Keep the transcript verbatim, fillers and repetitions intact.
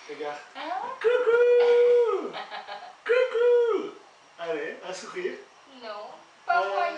Regarde. Hein? Coucou. Coucou. Allez, un sourire. Non, pas Euh, moi